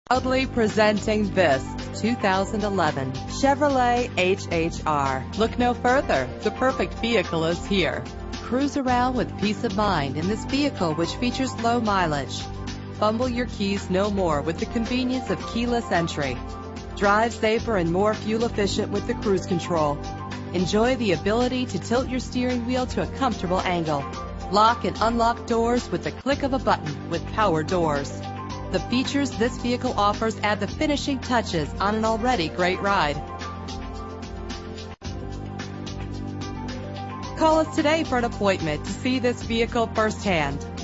Proudly presenting this 2011 Chevrolet HHR. Look no further. The perfect vehicle is here. Cruise around with peace of mind in this vehicle, which features low mileage. Fumble your keys no more with the convenience of keyless entry. Drive safer and more fuel efficient with the cruise control. Enjoy the ability to tilt your steering wheel to a comfortable angle. Lock and unlock doors with the click of a button with power doors. The features this vehicle offers add the finishing touches on an already great ride. Call us today for an appointment to see this vehicle firsthand.